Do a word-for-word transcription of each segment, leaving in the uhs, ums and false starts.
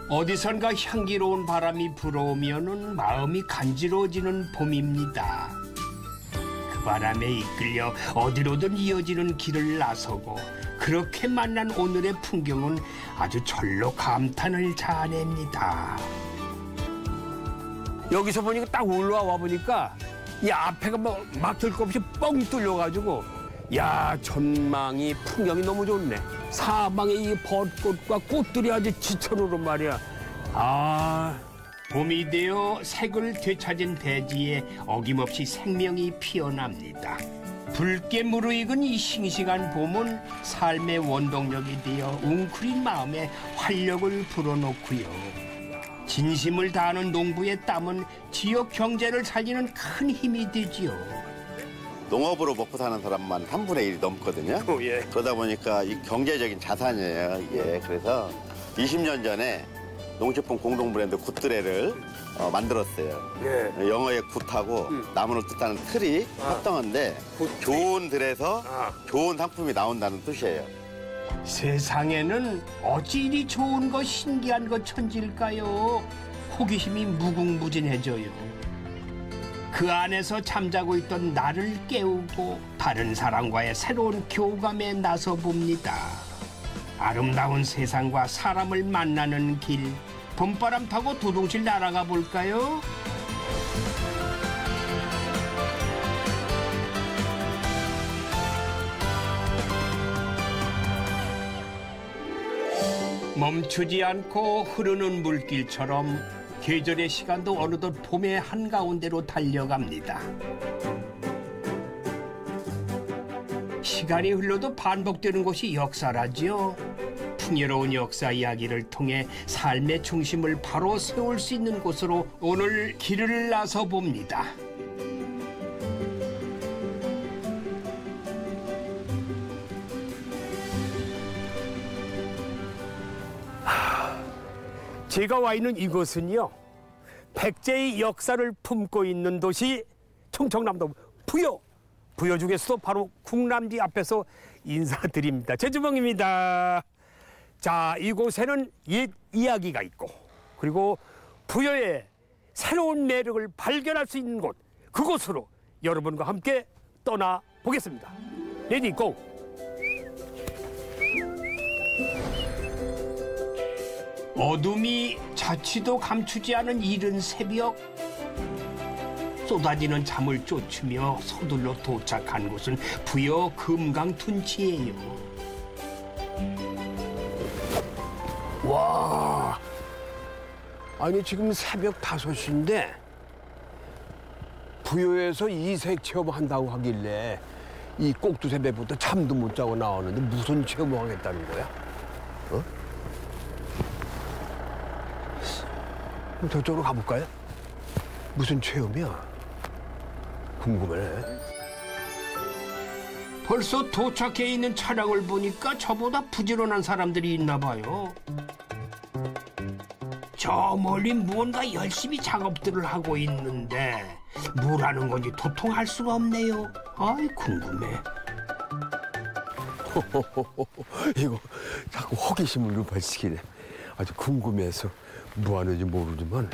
어디선가 향기로운 바람이 불어오면은 마음이 간지러워지는 봄입니다. 그 바람에 이끌려 어디로든 이어지는 길을 나서고 그렇게 만난 오늘의 풍경은 아주 절로 감탄을 자아냅니다. 여기서 보니까 딱 올라와 보니까 이 앞에가 막 막힐 거 없이 뻥 뚫려가지고 야 전망이 풍경이 너무 좋네. 사방에 이 벚꽃과 꽃들이 아주 지천으로 말이야. 아 봄이 되어 색을 되찾은 대지에 어김없이 생명이 피어납니다. 붉게 무르익은 이 싱싱한 봄은 삶의 원동력이 되어 웅크린 마음에 활력을 불어넣고요. 진심을 다하는 농부의 땀은 지역 경제를 살리는 큰 힘이 되지요. 농업으로 먹고 사는 사람만 삼분의 일이 넘거든요. 오, 예. 그러다 보니까 이 경제적인 자산이에요. 예, 그래서 이십 년 전에 농식품 공동 브랜드 굿드레를 어, 만들었어요. 예. 영어의 굿하고 음. 나무를 뜻하는 틀이 아. 합성한데 굿. 좋은 들에서 아. 좋은 상품이 나온다는 뜻이에요. 세상에는 어찌 이리 좋은 것 신기한 것 천지일까요? 호기심이 무궁무진해져요. 그 안에서 잠자고 있던 나를 깨우고 다른 사람과의 새로운 교감에 나서 봅니다. 아름다운 세상과 사람을 만나는 길, 봄바람 타고 두둥실 날아가 볼까요? 멈추지 않고 흐르는 물길처럼 계절의 시간도 어느덧 봄의 한가운데로 달려갑니다. 시간이 흘러도 반복되는 것이 역사라지요. 풍요로운 역사 이야기를 통해 삶의 중심을 바로 세울 수 있는 곳으로 오늘 길을 나서 봅니다. 제가 와 있는 이곳은요, 백제의 역사를 품고 있는 도시 충청남도 부여. 부여 중에서도 바로 국람지 앞에서 인사드립니다. 최주봉입니다. 자, 이곳에는 옛 이야기가 있고 그리고 부여의 새로운 매력을 발견할 수 있는 곳, 그곳으로 여러분과 함께 떠나보겠습니다. 레디 고! 어둠이 자취도 감추지 않은 이른 새벽, 쏟아지는 잠을 쫓으며 서둘러 도착한 곳은 부여 금강둔치예요. 와, 아니 지금 새벽 다섯인데 부여에서 이색 체험한다고 하길래 이 꼭두새벽부터 잠도 못 자고 나오는데 무슨 체험을 하겠다는 거야? 어? 저쪽으로 가볼까요? 무슨 체험이야? 궁금해. 벌써 도착해 있는 차량을 보니까 저보다 부지런한 사람들이 있나 봐요. 저 멀리 무언가 열심히 작업들을 하고 있는데 뭘 하는 건지 도통 알 수가 없네요. 아이, 궁금해. 이거 자꾸 호기심을 유발시키네. 아주 궁금해서 뭐 하는지 모르지만.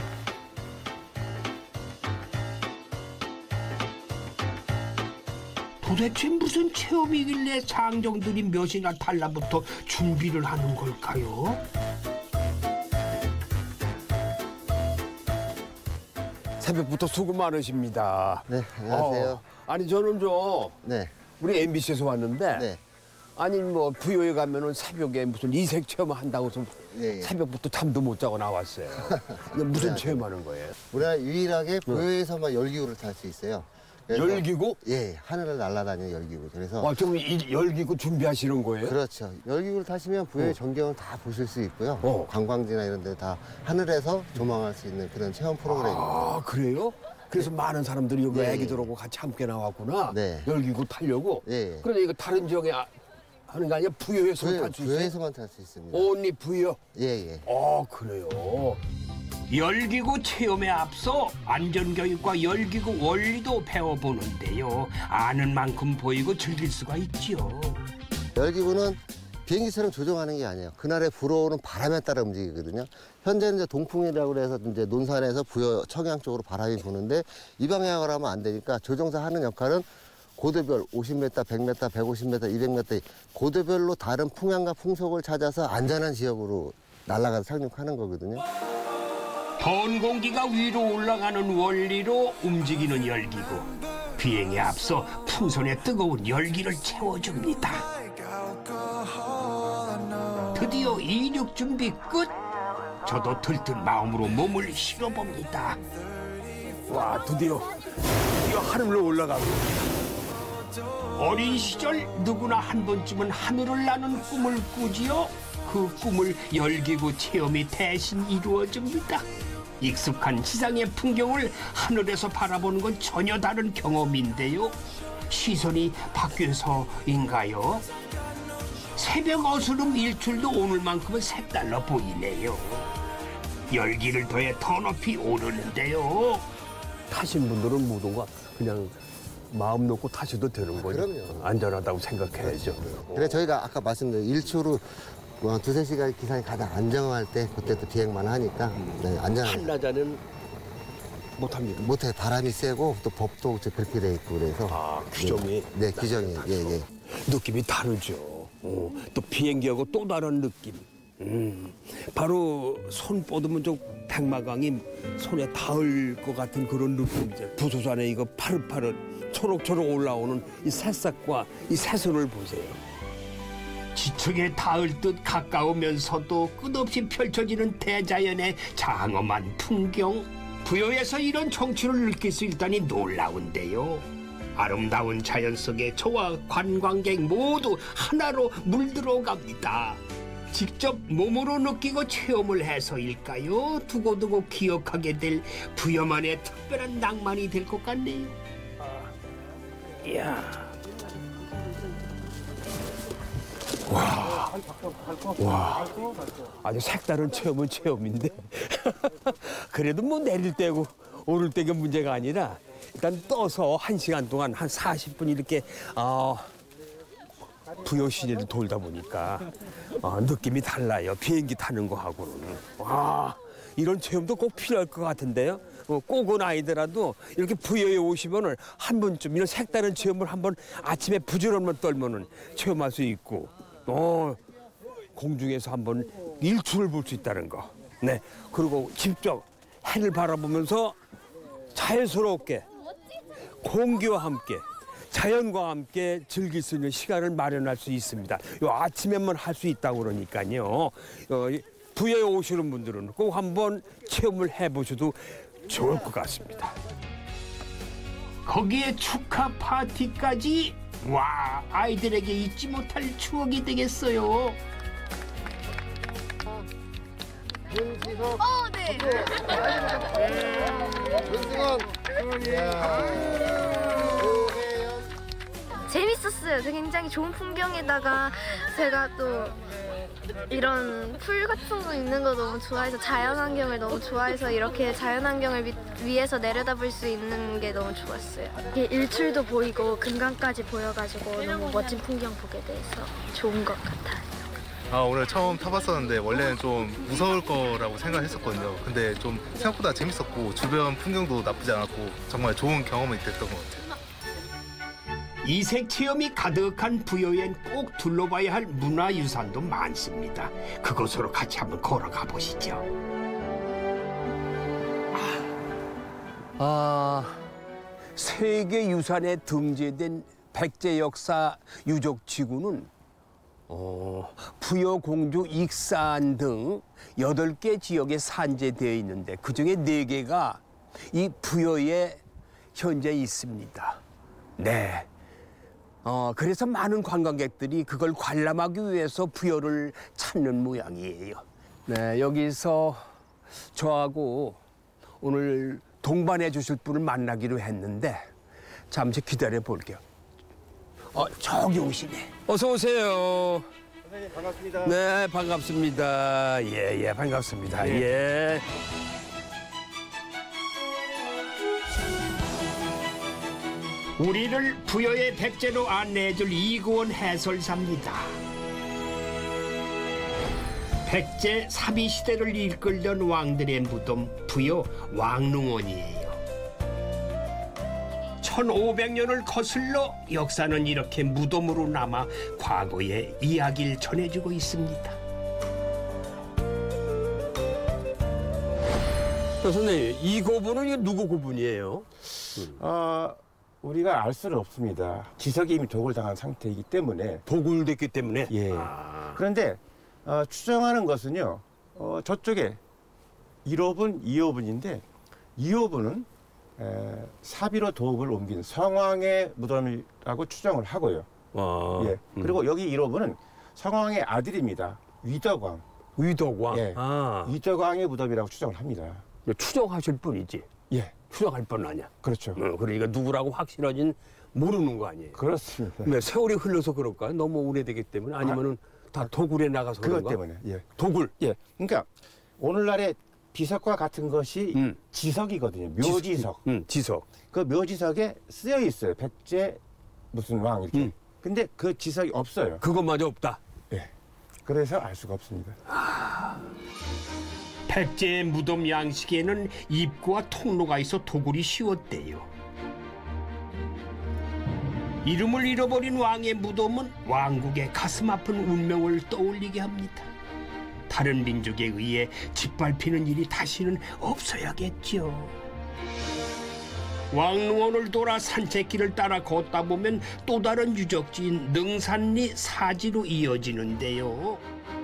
도대체 무슨 체험이길래 장정들이 몇이나 달라붙어 준비를 하는 걸까요? 새벽부터 수고 많으십니다. 네, 안녕하세요. 어, 아니 저는 저 네, 우리 엠비씨에서 왔는데 네. 아니 뭐 부여에 가면은 새벽에 무슨 이색 체험 한다고 해서 예, 예. 새벽부터 잠도 못 자고 나왔어요. 이게 무슨 네, 체험하는 거예요? 우리가 유일하게 부여에서만 열기구를 탈 수 있어요. 그래서- 열기구? 예, 하늘을 날아다니는 열기구. 그래서 와, 지금 이 열기구 준비하시는 거예요? 그렇죠. 열기구를 타시면 부여의 어. 전경을 다 보실 수 있고요. 어. 관광지나 이런 데 다 하늘에서 조망할 수 있는 그런 체험 프로그램입니다. 아, 그래요? 그래서 많은 사람들이 여기 네. 애기들하고 같이 함께 나왔구나. 네. 열기구 타려고. 예, 예. 그런데 이거 다른 지역에 아- 하는 게 아니라 부여에서 부여, 탈 수 있어요? 부여에서만 탈 수 있습니다. 온리 부여. 예, 예. 아, 그래요. 열기구 체험에 앞서 안전교육과 열기구 원리도 배워보는데요. 아는 만큼 보이고 즐길 수가 있지요. 열기구는 비행기처럼 조종하는 게 아니에요. 그날에 불어오는 바람에 따라 움직이거든요. 현재는 이제 동풍이라고 해서 이제 논산에서 부여 청양 쪽으로 바람이 부는데 이 방향으로 하면 안 되니까 조종사 하는 역할은 고도별 오십 미터, 백 미터, 백오십 미터, 이백 미터 고도별로 다른 풍향과 풍속을 찾아서 안전한 지역으로 날아가서 착륙하는 거거든요. 더운 공기가 위로 올라가는 원리로 움직이는 열기고 비행에 앞서 풍선에 뜨거운 열기를 채워줍니다. 드디어 이륙 준비 끝! 저도 들뜬 마음으로 몸을 실어봅니다. 와, 드디어 드디어 하늘로 올라가고. 어린 시절 누구나 한 번쯤은 하늘을 나는 꿈을 꾸지요. 그 꿈을 열기구 체험이 대신 이루어집니다. 익숙한 지상의 풍경을 하늘에서 바라보는 건 전혀 다른 경험인데요. 시선이 바뀌어서인가요? 새벽 어스름 일출도 오늘만큼은 색달라 보이네요. 열기를 더해 더 높이 오르는데요. 타신 분들은 모두가 그냥 마음 놓고 타셔도 되는 거죠. 그럼요. 안전하다고 생각해야죠. 그래 저희가 아까 말씀드린 일초로 뭐 두세 시간 기상이 가장 안정할 때 그때 또 비행만 하니까 네, 안전하게. 한낮에는 못합니다. 못해 바람이 세고 또 법도 별표돼 있고 그래서 아, 규정이? 네, 네 규정이 예, 예. 느낌이 다르죠. 어, 또 비행기하고 또 다른 느낌. 음, 바로 손 뻗으면 좀 백마강이 손에 닿을 것 같은 그런 느낌이죠. 부소산에 이거 파릇파릇 초록초록 올라오는 이 새싹과 이 새순을 보세요. 지층에 닿을 듯 가까우면서도 끝없이 펼쳐지는 대자연의 장엄한 풍경. 부여에서 이런 정취를 느낄 수 있다니 놀라운데요. 아름다운 자연 속에 저와 관광객 모두 하나로 물들어갑니다. 직접 몸으로 느끼고 체험을 해서일까요? 두고두고 기억하게 될 부여만의 특별한 낭만이 될 것 같네요. 이야. 와. 와. 아주 색다른 체험은 체험인데. 그래도 뭐 내릴 때고 오를 때가 문제가 아니라 일단 떠서 한 시간 동안 한 사십 분 이렇게 어, 부여 시내를 돌다 보니까 어, 느낌이 달라요. 비행기 타는 거하고는. 와, 이런 체험도 꼭 필요할 것 같은데요. 어, 꼭은 아니더라도 이렇게 부여에 오시면은 한 번쯤 이런 색다른 체험을 한번 아침에 부지런만 떨면은 체험할 수 있고, 어, 공중에서 한번 일출을 볼 수 있다는 거. 네, 그리고 직접 해를 바라보면서 자연스럽게 공기와 함께 자연과 함께 즐길 수 있는 시간을 마련할 수 있습니다. 요 아침에만 할 수 있다고 그러니까요. 어, 부여에 오시는 분들은 꼭 한번 체험을 해보셔도 좋을 것 같습니다. 거기에 축하 파티까지. 와, 아이들에게 잊지 못할 추억이 되겠어요. 윤지석, 어, 네. 윤승원, 재밌었어요. 굉장히 좋은 풍경에다가 제가 또 이런 풀 같은 거 있는 거 너무 좋아해서 자연환경을 너무 좋아해서 이렇게 자연환경을 위, 위에서 내려다볼 수 있는 게 너무 좋았어요. 일출도 보이고 금강까지 보여가지고 너무 멋진 풍경 보게 돼서 좋은 것 같아요. 아, 오늘 처음 타봤었는데 원래는 좀 무서울 거라고 생각했었거든요. 근데 좀 생각보다 재밌었고 주변 풍경도 나쁘지 않았고 정말 좋은 경험이 됐던 것 같아요. 이색 체험이 가득한 부여엔 꼭 둘러봐야 할 문화유산도 많습니다. 그곳으로 같이 한번 걸어가 보시죠. 아, 세계유산에 등재된 백제역사 유적지구는 어, 부여, 공주, 익산 등 여덟 개 지역에 산재되어 있는데 그중에 네 개가 이 부여에 현재 있습니다. 네. 어, 그래서 많은 관광객들이 그걸 관람하기 위해서 부여를 찾는 모양이에요. 네, 여기서 저하고 오늘 동반해 주실 분을 만나기로 했는데 잠시 기다려 볼게요. 어, 저기 오시네. 어서 오세요. 선생님 반갑습니다. 네, 반갑습니다. 예, 예, 반갑습니다. 예. 우리를 부여의 백제로 안내해줄 이구원 해설사입니다. 백제 사비 시대를 이끌던 왕들의 무덤 부여 왕릉원이에요. 천오백 년을 거슬러 역사는 이렇게 무덤으로 남아 과거의 이야기를 전해주고 있습니다. 선생님, 이 고분은 이게 누구 고분이에요? 어, 우리가 알 수는 없습니다. 지석이 이미 도굴당한 상태이기 때문에. 도굴됐기 때문에? 예. 아. 그런데 어, 추정하는 것은요. 어, 저쪽에 일 호분, 이 호분인데 이 호분은 에, 사비로 도읍을 옮긴 성왕의 무덤이라고 추정을 하고요. 아. 예. 그리고 여기 일 호분은 성왕의 아들입니다. 위덕왕. 위덕왕? 예. 아. 위덕왕의 무덤이라고 추정을 합니다. 추정하실 뿐이지. 예. 추정할 뿐 아니야. 그렇죠. 어, 그러니까 누구라고 확실하진 모르는 거 아니에요. 그렇습니다. 네, 세월이 흘러서 그럴까요? 너무 오래되기 때문에 아니면은 다 도굴에 나가서 그것 그런가? 때문에. 예. 도굴. 예. 그러니까 오늘날의 비석과 같은 것이 음. 지석이거든요. 묘지석. 음, 지석. 그 묘지석에 쓰여 있어요. 백제 무슨 왕 이렇게. 음. 근데 그 지석이 없어요. 그것마저 없다. 예. 그래서 알 수가 없습니다. 백제의 무덤 양식에는 입구와 통로가 있어 도굴이 쉬웠대요. 이름을 잃어버린 왕의 무덤은 왕국의 가슴 아픈 운명을 떠올리게 합니다. 다른 민족에 의해 짓밟히는 일이 다시는 없어야겠죠. 왕릉원을 돌아 산책길을 따라 걷다 보면 또 다른 유적지인 능산리 사지로 이어지는데요.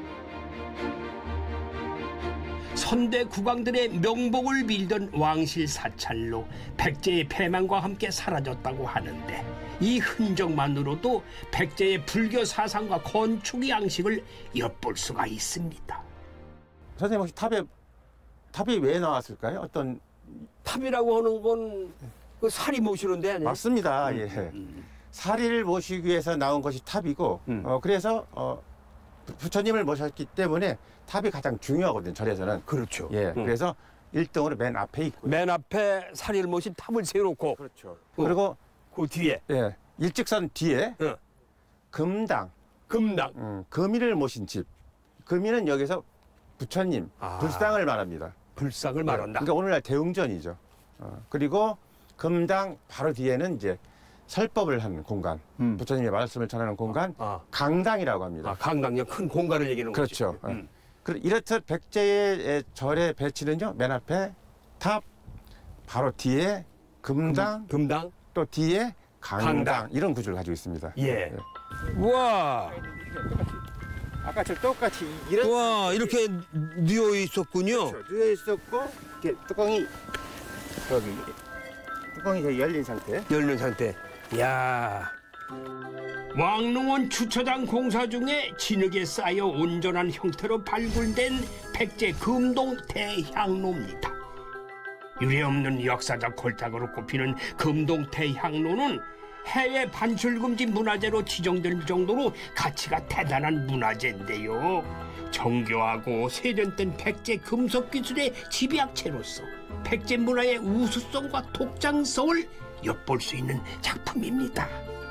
선대 국왕들의 명복을 빌던 왕실 사찰로 백제의 패망과 함께 사라졌다고 하는데 이 흔적만으로도 백제의 불교 사상과 건축 양식을 엿볼 수가 있습니다. 선생님 혹시 탑에 탑이 왜 나왔을까요? 어떤 탑이라고 하는 건 그 사리 모시는 데 아니에요? 맞습니다. 음, 예. 음. 사리를 모시기 위해서 나온 것이 탑이고 음. 어, 그래서 어, 부처님을 모셨기 때문에 탑이 가장 중요하거든요. 절에서는. 그렇죠. 예. 음. 그래서 일 등으로 맨 앞에 있고. 맨 앞에 사리를 모신 탑을 세워놓고 그렇죠. 어. 그리고 그 뒤에 예. 일직선 뒤에 어. 금당, 금당. 음, 금이를 모신 집. 금이는 여기서 부처님, 아. 불상을 말합니다. 불상을 말한다. 그러니까 오늘날 대웅전이죠. 어, 그리고 금당 바로 뒤에는 이제 설법을 하는 공간, 음. 부처님의 말씀을 전하는 공간, 아. 강당이라고 합니다. 아, 강당역 큰 공간을 얘기하는 그렇죠. 거지. 음. 그 이렇듯 백제의 절의 배치는요, 맨 앞에 탑, 바로 뒤에 금당, 금, 금당. 또 뒤에 강당, 강당. 이런 구조를 가지고 있습니다. 예. 우와. 아까처럼 똑같이 이런 우와, 이렇게 누워 있었군요. 누워 있었고 이렇게 뚜껑이 여기 뚜껑이 저기 열린 상태. 열린 상태. 야. 왕릉원 주차장 공사 중에 진흙에 쌓여 온전한 형태로 발굴된 백제 금동 대향로입니다. 유례없는 역사적 골탁으로 꼽히는 금동 대향로는 해외 반출금지 문화재로 지정될 정도로 가치가 대단한 문화재인데요. 정교하고 세련된 백제 금속 기술의 집약체로서 백제 문화의 우수성과 독창성을 엿볼 수 있는 작품입니다.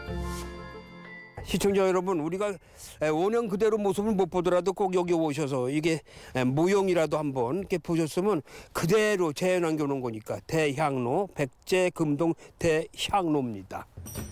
시청자 여러분, 우리가 원형 그대로 모습을 못 보더라도 꼭 여기 오셔서 이게 모형이라도 한번 이렇게 보셨으면 그대로 재현한 게 오는 거니까 대향로, 백제 금동 대향로입니다.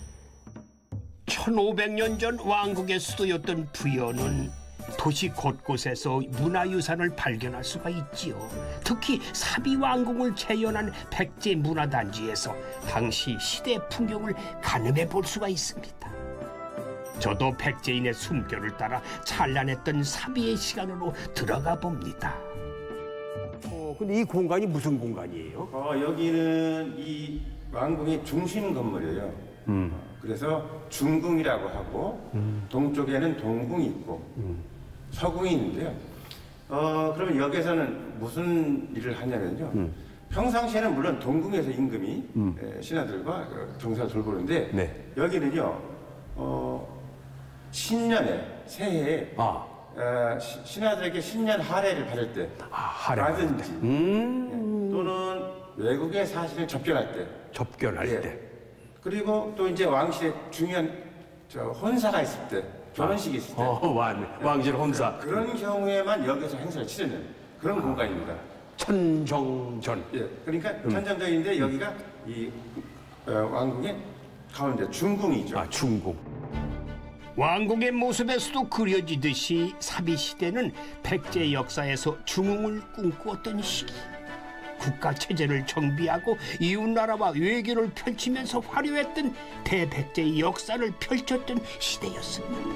천오백 년 전 왕국의 수도였던 부여는 도시 곳곳에서 문화유산을 발견할 수가 있지요. 특히 사비왕궁을 재현한 백제 문화단지에서 당시 시대 풍경을 가늠해 볼 수가 있습니다. 저도 백제인의 숨결을 따라 찬란했던 사비의 시간으로 들어가 봅니다. 어, 근데 이 공간이 무슨 공간이에요? 어, 여기는 이 왕궁의 중심 건물이에요. 음. 그래서 중궁이라고 하고 음. 동쪽에는 동궁이 있고 음. 서궁이 있는데요. 어, 그러면 여기서는 무슨 일을 하냐면요. 음. 평상시에는 물론 동궁에서 임금이 음. 에, 신하들과 정사를 돌보는데 네. 여기는요. 어, 신년에 새해에 아, 어, 시- 신하들에게 신년 하례를 받을 때 아 하래. 라든지 음. 예, 또는 외국의 사신을 접견할 때 접견할 예. 때. 그리고 또 이제 왕실의 중요한 저 혼사가 있을 때 결혼식이 있을 때 어, 왕, 왕실 혼사. 그런 경우에만 여기서 행사를 치르는 그런 공간입니다. 천정전. 예, 그러니까 천정전인데 여기가 이 어, 왕궁의 가운데 중궁이죠. 아, 중궁. 왕궁의 모습에서도 그려지듯이 사비시대는 백제 역사에서 중흥을 꿈꾸었던 시기. 국가 체제를 정비하고 이웃나라와 외교를 펼치면서 화려했던 대백제의 역사를 펼쳤던 시대였습니다.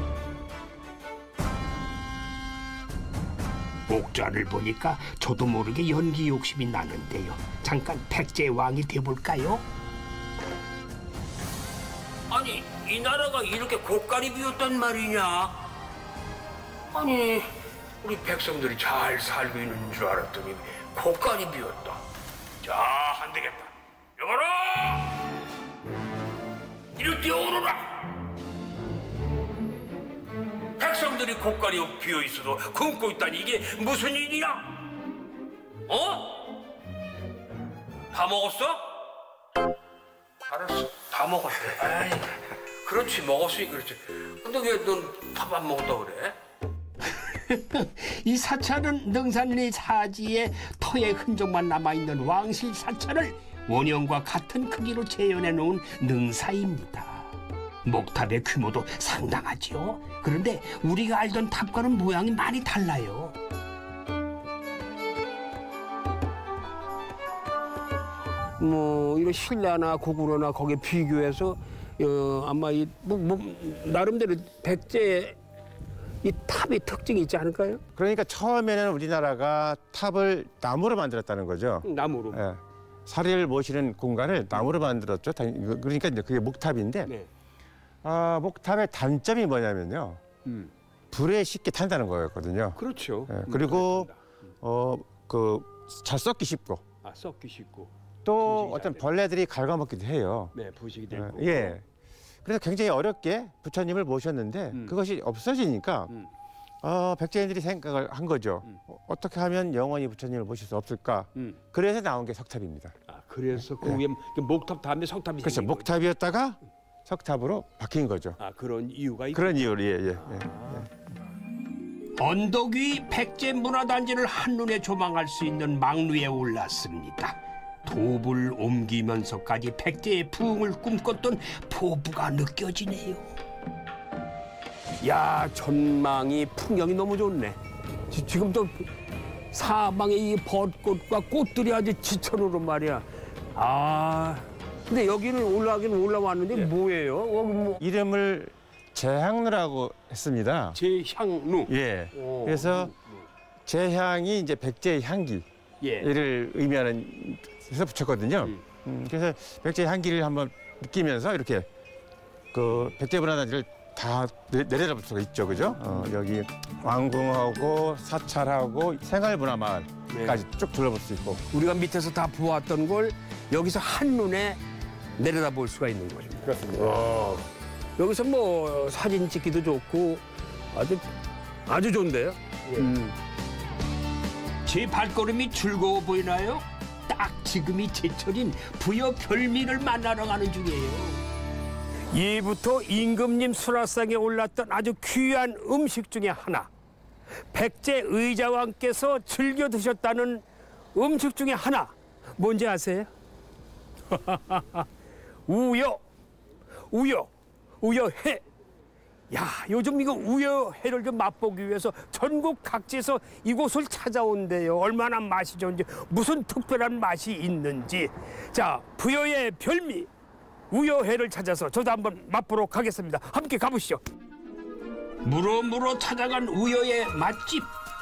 옥좌를 보니까 저도 모르게 연기 욕심이 나는데요. 잠깐 백제 왕이 돼볼까요? 아니, 이 나라가 이렇게 고깔이 비었단 말이냐? 아니, 우리 백성들이 잘 살고 있는 줄 알았더니 고깔이 비었다. 자, 안 되겠다. 여봐라! 이리 뛰어오르라! 백성들이 고깔이 비어 있어도 굶고 있다니 이게 무슨 일이야? 어? 다 먹었어? 알았어, 다 먹었대. 아이, 그렇지, 먹었으니 그렇지. 근데 왜 넌 밥 안 먹었다고 그래? 이 사찰은 능산리 사지에 터의 흔적만 남아있는 왕실 사찰을 원형과 같은 크기로 재현해 놓은 능사입니다. 목탑의 규모도 상당하지요. 그런데 우리가 알던 탑과는 모양이 많이 달라요. 뭐 이런 신라나 고구려나 거기에 비교해서 어, 아마 이 뭐, 뭐, 나름대로 백제의 이 탑의 특징이 있지 않을까요? 그러니까 처음에는 우리나라가 탑을 나무로 만들었다는 거죠. 나무로. 예. 사리를 모시는 공간을 나무로 만들었죠. 당- 그러니까 이제 그게 목탑인데 네. 아, 목탑의 단점이 뭐냐면요. 음. 불에 쉽게 탄다는 거였거든요. 그렇죠. 예, 음, 그리고 그렇습니다. 어, 그 잘 썩기 쉽고 아, 썩기 쉽고. 또 부식이 어떤 잘 되고. 벌레들이 갉아먹기도 해요. 네, 부식이 예, 되고. 예. 그래서 굉장히 어렵게 부처님을 모셨는데 음. 그것이 없어지니까 음. 어, 백제인들이 생각을 한 거죠. 음. 어, 어떻게 하면 영원히 부처님을 모실 수 없을까? 음. 그래서 나온 게 석탑입니다. 아, 그래서 그 위에 목탑 다음에 석탑이 그렇죠. 생긴 거죠. 목탑이었다가 석탑으로 바뀐 거죠. 아, 그런 이유가 있 그런 이유로 예, 예, 예. 언덕 위 백제 문화단지를 한눈에 조망할 수 있는 망루에 올랐습니다. 도불 옮기면서까지 백제의 부흥을 꿈꿨던 포부가 느껴지네요. 야, 전망이 풍경이 너무 좋네. 지, 지금 또 사방에 이 벚꽃과 꽃들이 아주 지천으로 말이야. 아, 근데 여기는 올라가긴 올라왔는데 뭐예요? 여기 뭐 이름을 재향루라고 했습니다. 제향루. 예. 오. 그래서 재향이 이제 백제의 향기를 예. 의미하는 해서 붙였거든요. 음. 음, 그래서 백제의 향기를 한번 느끼면서 이렇게 그 백제 문화단지를 다 내, 내려다볼 수가 있죠, 그죠? 어, 여기 왕궁하고 사찰하고 생활문화마을까지 네. 쭉 둘러볼 수 있고. 우리가 밑에서 다 보았던 걸 여기서 한눈에 내려다볼 수가 있는 거죠. 그렇습니다. 여기서 뭐 사진 찍기도 좋고 아주 아주 좋은데요. 음. 제 발걸음이 즐거워 보이나요? 딱 지금이 제철인 부여 별미를 만나러 가는 중이에요. 예부터 임금님 수라상에 올랐던 아주 귀한 음식 중에 하나. 백제 의자왕께서 즐겨 드셨다는 음식 중에 하나. 뭔지 아세요? 우여, 우여, 우여회. 야, 요즘 이거 우여회를 좀 맛보기 위해서 전국 각지에서 이곳을 찾아온대요. 얼마나 맛이 좋은지, 무슨 특별한 맛이 있는지. 자, 부여의 별미 우여회를 찾아서 저도 한번 맛보러 가겠습니다. 함께 가보시죠. 무로무로 찾아간 우여의 맛집.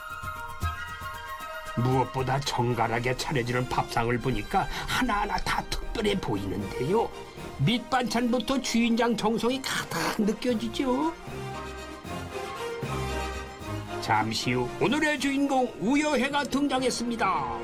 무엇보다 정갈하게 차려지는 밥상을 보니까 하나하나 다 특별해 보이는데요. 밑반찬부터 주인장 정성이 가득 느껴지죠. 잠시 후 오늘의 주인공 우여회가 등장했습니다.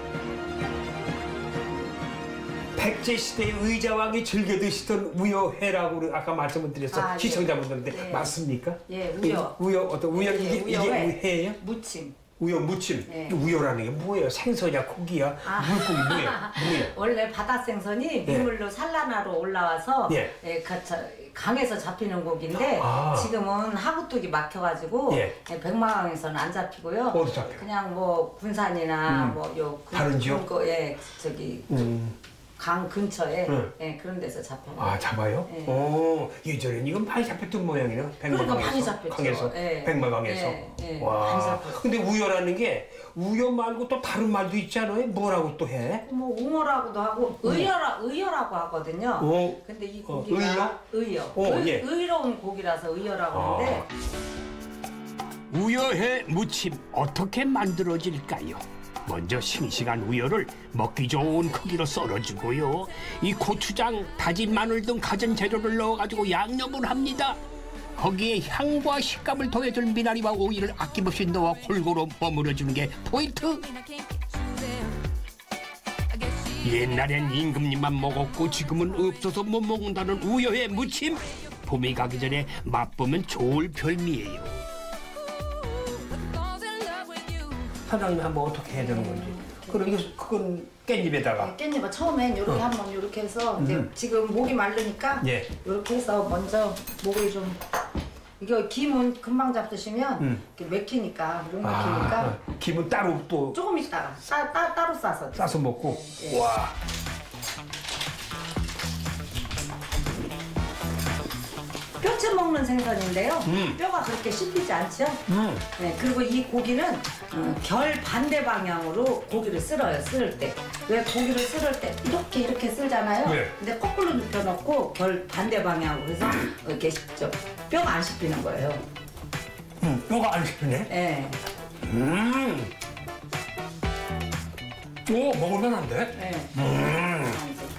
백제 시대의 의자왕이 즐겨 드시던 우여회라고 우리 아까 말씀을 드렸어. 아, 네. 시청자분들한테 네. 맞습니까? 예, 우여. 우여 어떤 우여 이게, 이게 우여회. 우회예요? 무침. 우여 무침. 네. 우여라는 게 뭐예요? 생선이야, 고기야, 아. 물고기 뭐예요? 뭐예요? 원래 바다 생선이 네. 민물로 산란하러 올라와서 예. 예, 그, 저, 강에서 잡히는 고기인데 아. 지금은 하구뚝이 막혀가지고 예. 백마강에서는 안 잡히고요. 어디 잡혀요? 그냥 뭐 군산이나 음. 뭐요 다른 지역? 거, 예, 저기 음. 강 근처에 음. 예, 그런 데서 잡혀요. 아 잡아요? 예. 오 예전에는 이건 많이 잡혔던 모양이네요. 그러니까 많이 백마강에서. 잡혔죠. 강에서. 예. 백마강에서. 예, 예, 많이 와. 잡혔어요. 근데 우여라는 게 우여 말고 또 다른 말도 있잖아요. 뭐라고 또 해? 뭐 웅어라고도 하고 의여라 의여라고 하거든요. 오. 근데 이 어, 고기가 의여. 오, 의, 예. 의로운 고기라서 의여라고 아. 하는데 우여회 무침 어떻게 만들어질까요? 먼저 싱싱한 우여를 먹기 좋은 크기로 썰어주고요. 이 고추장, 다진 마늘 등 갖은 재료를 넣어가지고 양념을 합니다. 거기에 향과 식감을 더해줄 미나리와 오이를 아낌없이 넣어 골고루 버무려주는 게 포인트. 옛날엔 임금님만 먹었고 지금은 없어서 못 먹는다는 우여회 무침. 봄이 가기 전에 맛보면 좋을 별미예요. 사장님 한번 어떻게 해야 되는 건지. 그럼 이거 그건 깻잎에다가. 깻잎을 처음엔 이렇게 어. 한번 이렇게 해서 이제 음. 지금 목이 마르니까 예. 이렇게 해서 먼저 목을 좀 이거 김은 금방 잡수시면 음. 이렇게 맥히니까 목 막히니까 아, 김은 따로 또 조금 있다가 싸, 따, 따로 싸서 싸서 먹고. 예. 와. 뼈채 먹는 생선인데요. 음. 뼈가 그렇게 씹히지 않죠? 음. 네, 그리고 이 고기는 어, 결 반대 방향으로 고기를 쓸어요. 쓸 때. 왜 고기를 쓸을 때 이렇게 이렇게 쓸잖아요. 네. 근데 거꾸로 눕혀놓고 결 반대 방향으로 해서 이렇게 저, 뼈가 안 씹히는 거예요. 음, 뼈가 안 씹히네. 네. 음. 오, 먹으면 안 돼? 네. 음.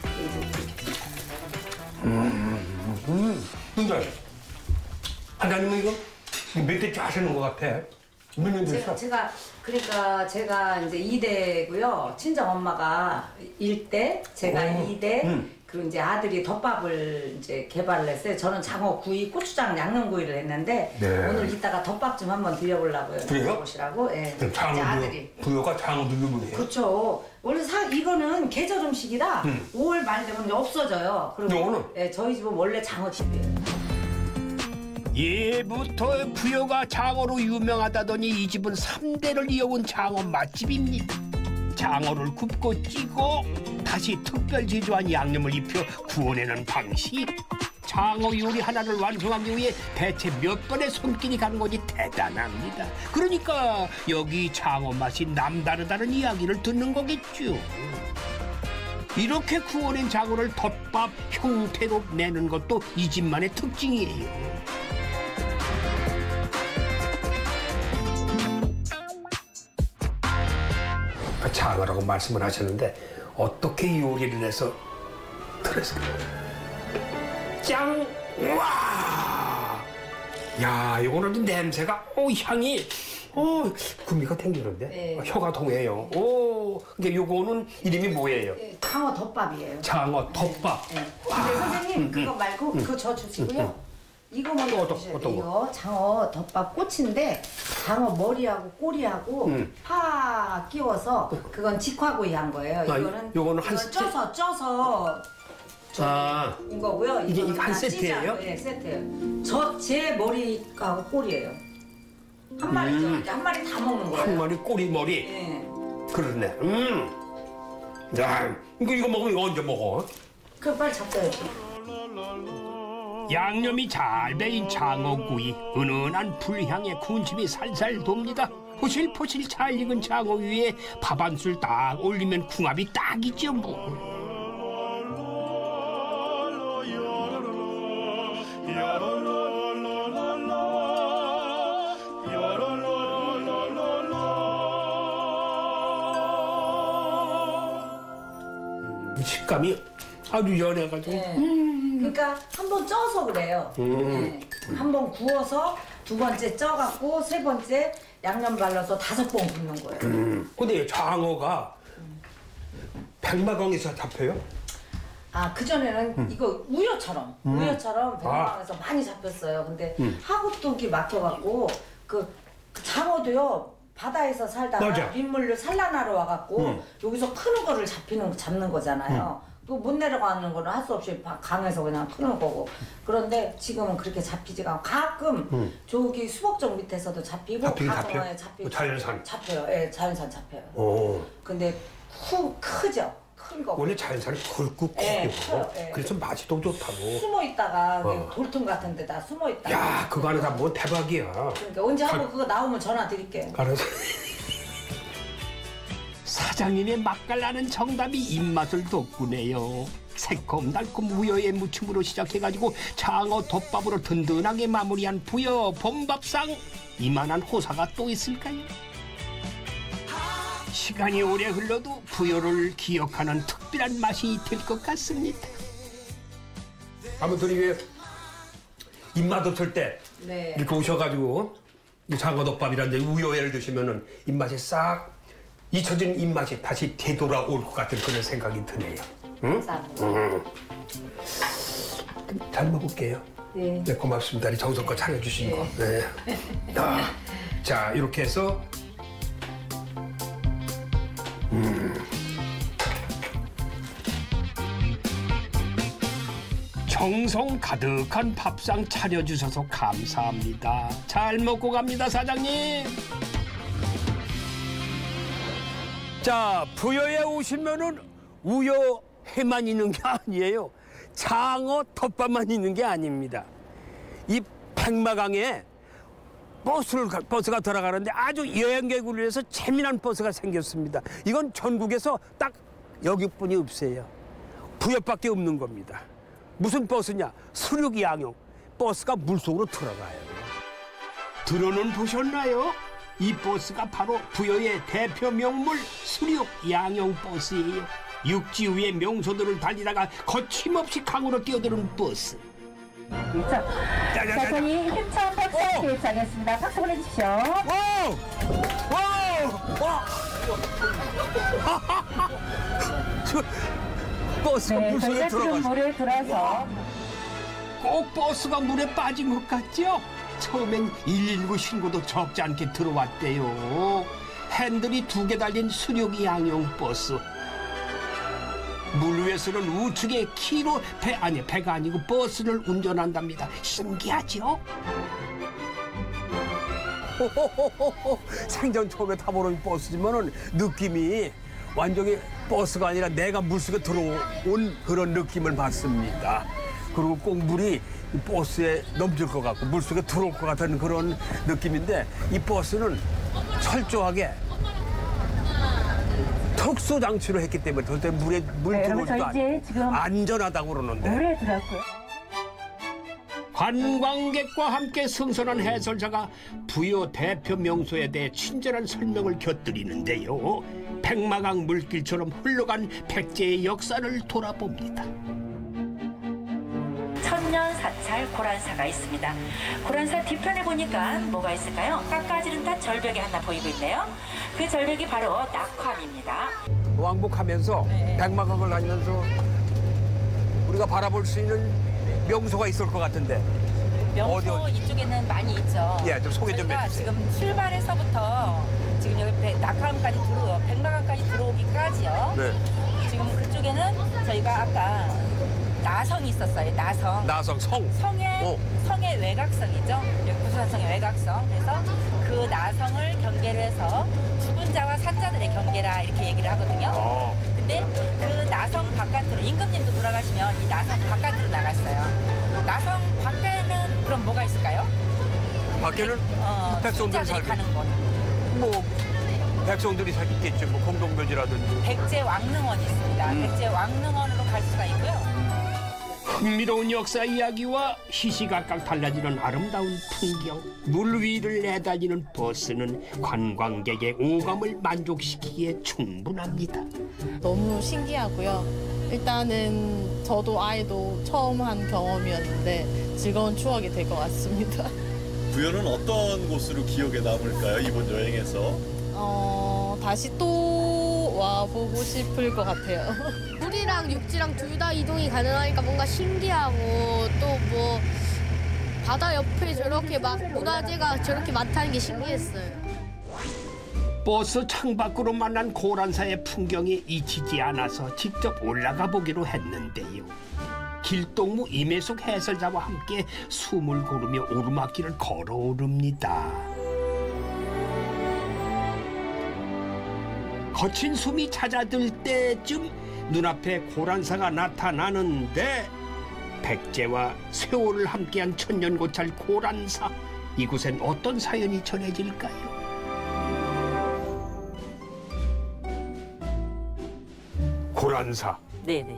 음. 근데 한장님은 이거 몇 대째 하시는 것 같아? 몇 년 됐어? 제가, 제가 그러니까 제가 이제 이 대고요. 친정 엄마가 일 대, 제가 오. 이 대. 음. 그리고 이제 아들이 덮밥을 이제 개발을 했어요. 저는 장어 구이, 고추장 양념구이를 했는데 네. 오늘 이따가 덮밥 좀 한번 드려보려고요. 그래요? 보시라고. 예. 그럼 이제 장어 아들이. 부여가 장어 유명해요. 그렇죠. 원래 사 이거는 계절 음식이라 음. 오월 말 되면 이제 없어져요. 그리고 요거는? 예, 저희 집은 원래 장어집이에요. 예부터 부여가 장어로 유명하다더니 이 집은 삼 대를 이어온 장어 맛집입니다. 장어를 굽고 찌고 다시 특별 제조한 양념을 입혀 구워내는 방식. 장어 요리 하나를 완성하기 위해 대체 몇 번의 손길이 가는 건지 대단합니다. 그러니까 여기 장어 맛이 남다르다는 이야기를 듣는 거겠죠. 이렇게 구워낸 장어를 덮밥 형태로 내는 것도 이 집만의 특징이에요. 장어라고 말씀을 하셨는데 어떻게 요리를 해서 그랬을까요? 짱! 와! 야, 이거는 냄새가, 오, 향이, 오, 구미가 땡기는데? 네. 혀가 통해요. 오, 근데 요거는 이름이 뭐예요? 예, 장어 덮밥이에요. 장어 덮밥. 네. 근데 선생님 그거 말고 그거 저 주시고요. 이거 먼저 어떤- 주셔야 어떤 돼요. 거? 이거 장어 덮밥 꼬치인데 장어 머리하고 꼬리하고 음. 파 끼워서 그건 직화구이 한 거예요. 아, 이거는 요거는 한 이건 스틱? 쪄서 쪄서 아, 인 거고요. 이게- 이거는 이게 한 다 세트예요? 찌자고, 네, 세트예요. 저 제 머리하고 꼬리예요. 한 마리죠. 음. 이렇게 한 마리 다 먹는 거예요. 한 마리 꼬리 머리. 예. 그러네. 음. 야, 이거, 이거 먹으면 이거 언제 먹어? 그럼 빨리 잡숴야죠. 양념이 잘 배인 장어구이, 은은한 불향에 군침이 살살 돕니다. 포실포실 잘 익은 장어 위에 밥 한 술 딱 올리면 궁합이 딱이죠 뭐. 식감이 아주 연해가지고. 네. 그러니까 한 번 쪄서 그래요. 네. 한 번 구워서 두 번째 쪄갖고 세 번째 양념 발라서 다섯 번 굽는 거예요. 음. 근데 장어가 백마강에서 잡혀요? 아, 그전에는 이거 우여처럼, 우여처럼 백마강에서 아. 많이 잡혔어요. 근데 음. 하구뚝이 막혀갖고 그, 그 장어도요, 바다에서 살다가 맞아. 빗물로 산란하러 와갖고 음. 여기서 큰 거를 잡히는, 잡는 거잖아요. 또 못 내려가는 거는 할 수 없이 바- 강에서 그냥 트는 거고. 그런데 지금은 그렇게 잡히지가 않고 가끔 음. 저기 수복정 밑에서도 잡히고 잡히긴 가끔 잡혀? 예, 잡히, 뭐 자연산? 잡혀요. 예, 자연산 잡혀요. 오. 근데 후 크죠. 큰 거. 원래 자연산이 굵고 예, 크고 커요, 예. 그래서 맛이 더 좋다고. 숨어 있다가 어. 돌통 같은 데다 숨어 있다가. 야, 그거 하나 다 뭐 대박이야. 그러니까 언제 한번 그거 나오면 전화 드릴게요. 알아서. 사장님의 맛깔나는 정답이 입맛을 돋구네요. 새콤달콤 우여의 무침으로 시작해가지고 장어 덮밥으로 든든하게 마무리한 부여 봄밥상. 이만한 호사가 또 있을까요? 시간이 오래 흘러도 부여를 기억하는 특별한 맛이 될 것 같습니다. 아무튼 이게 입맛 없을 때 네. 이렇게 오셔가지고 이 장어덮밥이라든지 우여회를 드시면은 입맛이 싹 잊혀진 입맛이 다시 되돌아올 것 같은 그런 생각이 드네요. 응? 감사합니다. 응. 잘 먹을게요. 네. 네, 고맙습니다. 이 정성껏 차려주신 거. 네. 아, 자, 이렇게 해서 음. 정성 가득한 밥상 차려주셔서 감사합니다. 잘 먹고 갑니다, 사장님. 자, 부여에 오시면은 우여회만 있는 게 아니에요. 장어 덮밥만 있는 게 아닙니다. 이 백마강에 버스를, 가- 버스가 들어가는데 아주 여행객을 위해서 재미난 버스가 생겼습니다. 이건 전국에서 딱 여기뿐이 없어요. 부여밖에 없는 겁니다. 무슨 버스냐? 수륙양용. 버스가 물속으로 들어가요. 들어는 보셨나요? 이 버스가 바로 부여의 대표 명물 수륙 양용 버스예요. 육지 위의 명소들을 달리다가 거침없이 강으로 뛰어드는 버스. 자, 천천히 힘찬 박수 시작하겠습니다. 박수 보내주십시오. 와우! 와우! 와! 저 버스가 네, 물속에 저희가 지금 들어갔어. 물에 들어서 꼭 버스가 물에 빠진 것 같죠? 처음엔 일일구 신고도 적지 않게 들어왔대요. 핸들이 두 개 달린 수륙 양용 버스. 물 위에서는 우측에 키로 배 아니 배가 아니고 버스를 운전한답니다. 신기하죠? 호호호호호. 생전 처음에 타보는 버스지만은 느낌이 완전히 버스가 아니라 내가 물속에 들어온 그런 느낌을 받습니다. 그리고 꼭 물이 이 버스에 넘칠 것 같고 물속에 들어올 것 같은 그런 느낌인데 이 버스는 철저하게 특수 장치로 했기 때문에 절대 물에 물 네, 여러분, 들어오지도 저희 이제 않고 지금 안전하다고 그러는데. 물에 들어갔고요. 관광객과 함께 승선한 해설자가 부여 대표 명소에 대해 친절한 설명을 곁들이는데요. 백마강 물길처럼 흘러간 백제의 역사를 돌아봅니다. 천년 사찰 고란사가 있습니다. 고란사 뒤편에 보니까 뭐가 있을까요? 깎아지른 다 절벽이 하나 보이고 있네요. 그 절벽이 바로 낙화암입니다. 왕복하면서 백마강을 다니면서 우리가 바라볼 수 있는 명소가 있을 것 같은데. 명소 어디, 이쪽에는 많이 있죠. 예, 좀 소개 좀 저희가 해주세요. 지금 출발해서부터 지금 여기 백- 낙하암까지 들어 백마강까지 들어오기까지요. 네. 지금 그쪽에는 저희가 아까 나성이 있었어요. 나성. 나성 성. 성의 어. 성의 외곽성이죠. 여기 부산성의 외곽성. 그래서 그 나성을 경계로 해서 죽은 자와 산자들의 경계라 이렇게 얘기를 하거든요. 어. 근데 그 나성 바깥으로 임금님도 돌아가시면 이 나성 바깥으로 나갔어요. 나성 밖에는 그럼 뭐가 있을까요? 밖에는 어, 백성들이 신자들이 살고 가는 곳. 뭐 백성들이 살 있겠죠. 뭐 공동묘지라든지. 백제 왕릉원이 있습니다. 음. 백제 왕릉원으로 갈 수가 있고요. 흥미로운 역사 이야기와 시시각각 달라지는 아름다운 풍경, 물 위를 내달리는 버스는 관광객의 오감을 만족시키기에 충분합니다. 너무 신기하고요. 일단은 저도 아이도 처음 한 경험이었는데 즐거운 추억이 될 것 같습니다. 부여는 어떤 곳으로 기억에 남을까요? 이번 여행에서? 어, 다시 또 와보고 싶을 것 같아요. 물이랑 육지랑 둘 다 이동이 가능하니까 뭔가 신기하고 또 뭐 바다 옆에 저렇게 막 문화재가 저렇게 많다는 게 신기했어요. 버스 창밖으로 만난 고란사의 풍경이 잊히지 않아서 직접 올라가 보기로 했는데요. 길동무 임혜숙 해설자와 함께 숨을 고르며 오르막길을 걸어오릅니다. 거친 숨이 잦아들 때쯤 눈앞에 고란사가 나타나는데 백제와 세월을 함께한 천년고찰 고란사, 이곳엔 어떤 사연이 전해질까요? 고란사. 네네.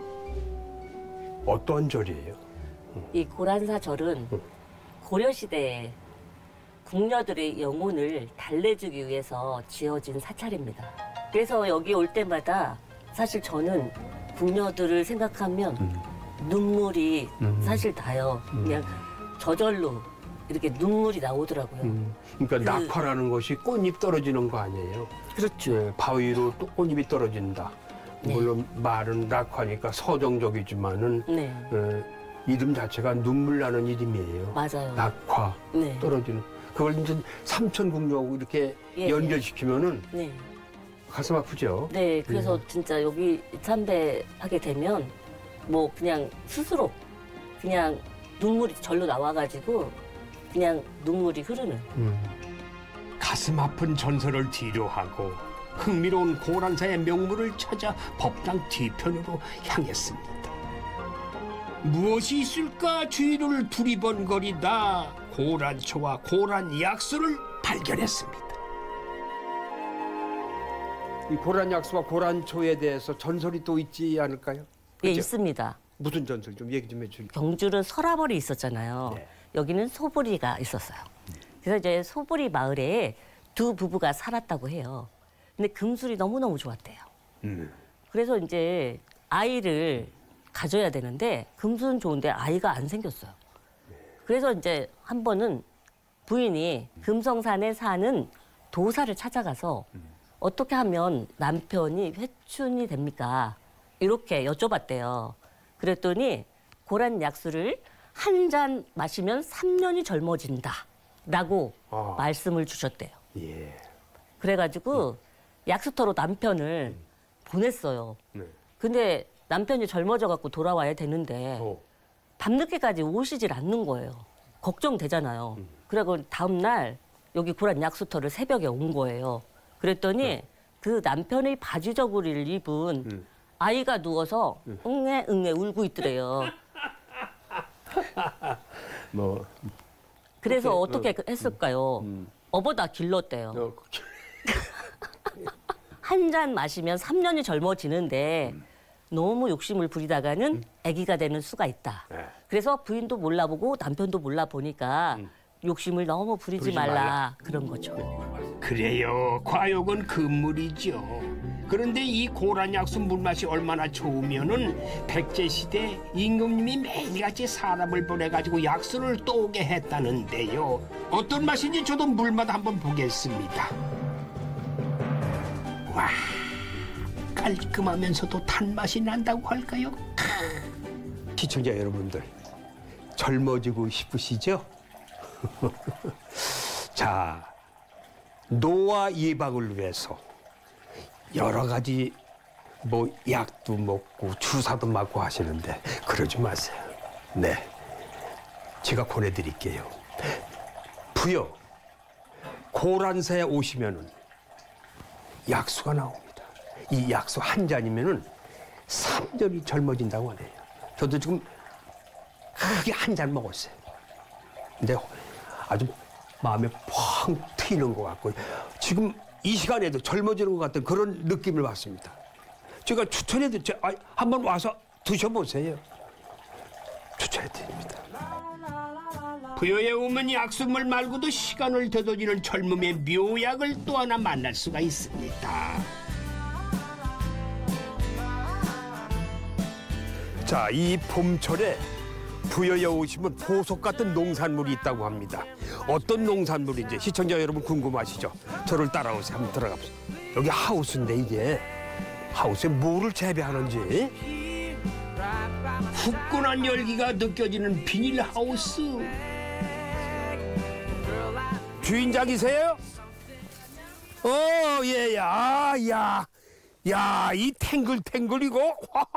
어떤 절이에요? 이 고란사 절은 고려시대에 궁녀들의 영혼을 달래주기 위해서 지어진 사찰입니다. 그래서 여기 올 때마다 사실 저는 궁녀들을 생각하면 음. 눈물이 음. 사실 다요. 음. 그냥 저절로 이렇게 눈물이 나오더라고요. 음. 그러니까 그, 낙화라는 것이 꽃잎 떨어지는 거 아니에요? 그렇죠. 네, 바위로 또 꽃잎이 떨어진다. 네. 물론 말은 낙화니까 서정적이지만은 네. 어, 이름 자체가 눈물 나는 이름이에요. 맞아요. 낙화 네. 떨어지는. 그걸 이제 삼천궁녀하고 이렇게 예, 연결시키면은 네. 가슴 아프죠. 네, 그래서 네. 진짜 여기 참배하게 되면 뭐 그냥 스스로 그냥 눈물이 절로 나와가지고 그냥 눈물이 흐르는. 음. 가슴 아픈 전설을 뒤로하고 흥미로운 고란사의 명물을 찾아 법당 뒤편으로 향했습니다. 무엇이 있을까 주위를 두리번거리다 고란초와 고란약수를 발견했습니다. 이 고란약수와 고란초에 대해서 전설이 또 있지 않을까요? 예, 그렇죠? 있습니다. 무슨 전설 좀 얘기 좀 해주세요. 경주는 설화벌이 있었잖아요. 네. 여기는 소보리가 있었어요. 그래서 이제 소보리 마을에 두 부부가 살았다고 해요. 근데 금술이 너무너무 좋았대요. 음. 그래서 이제 아이를 가져야 되는데 금술은 좋은데 아이가 안 생겼어요. 그래서 이제 한 번은 부인이 금성산에 사는 도사를 찾아가서 어떻게 하면 남편이 회춘이 됩니까? 이렇게 여쭤봤대요. 그랬더니 고란 약수를 한 잔 마시면 삼 년이 젊어진다 라고 아. 말씀을 주셨대요. 예. 그래가지고 음. 약수터로 남편을 음. 보냈어요. 네. 근데 남편이 젊어져 갖고 돌아와야 되는데 어. 밤늦게까지 오시질 않는 거예요. 걱정되잖아요. 음. 그리고 다음 날 여기 고란 약수터를 새벽에 온 거예요. 그랬더니 네. 그 남편의 바지 저고리를 입은 음. 아이가 누워서 음. 응애 응애 울고 있더래요. 뭐 그래서 그렇게, 어떻게 어, 했을까요? 음. 업어다 길렀대요. 어. 한 잔 마시면 삼 년이 젊어지는데 음. 너무 욕심을 부리다가는 음. 아기가 되는 수가 있다. 네. 그래서 부인도 몰라보고 남편도 몰라보니까 음. 욕심을 너무 부리지, 부리지 말라, 말라 그런 거죠. 그래요. 과욕은 금물이죠. 그런데 이 고란약수 물맛이 얼마나 좋으면은 백제시대 임금님이 매일같이 사람을 보내가지고 약수를 떠오게 했다는데요. 어떤 맛인지 저도 물맛 한번 보겠습니다. 와, 깔끔하면서도 단맛이 난다고 할까요? 시청자 여러분들, 젊어지고 싶으시죠? 자, 노화 예방을 위해서 여러 가지 뭐 약도 먹고 주사도 맞고 하시는데 그러지 마세요. 네, 제가 보내드릴게요. 부여 고란사에 오시면은 약수가 나옵니다. 이 약수 한 잔이면은 삼 년이 젊어진다고 하네요. 저도 지금 크게 한 잔 먹었어요. 근데 아주 마음에 펑 트이는 것 같고 지금 이 시간에도 젊어지는 것 같은 그런 느낌을 받습니다. 제가 추천해도 아, 한번 와서 드셔보세요. 추천해드립니다. 부여에 오면 약수물 말고도 시간을 되돌리는 젊음의 묘약을 또 하나 만날 수가 있습니다. 자, 이 봄철에 부여에 오시면 보석 같은 농산물이 있다고 합니다. 어떤 농산물인지 시청자 여러분 궁금하시죠? 저를 따라오세요. 한번 들어가보세요. 여기 하우스인데 이게 하우스에 뭐를 재배하는지. 후끈한 열기가 느껴지는 비닐하우스. 주인장이세요? 어, 얘야, 야, 야, 이 탱글탱글 이거,